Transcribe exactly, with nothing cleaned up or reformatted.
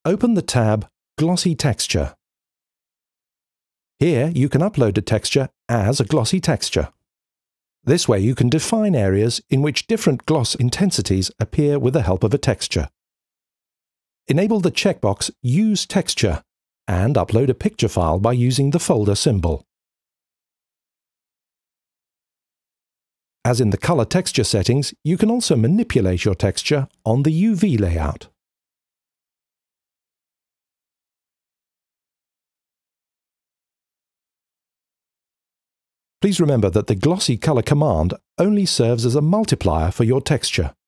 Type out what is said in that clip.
open the tab GlossyTexture. Here you can upload a texture as a glossy texture. This way you can define areas in which different gloss intensities appear with the help of a texture. Enable the checkbox Use Texture and upload a picture file by using the folder symbol. As in the color texture settings, you can also manipulate your texture on the U V layout. Please remember that the glossy color command only serves as a multiplier for your texture.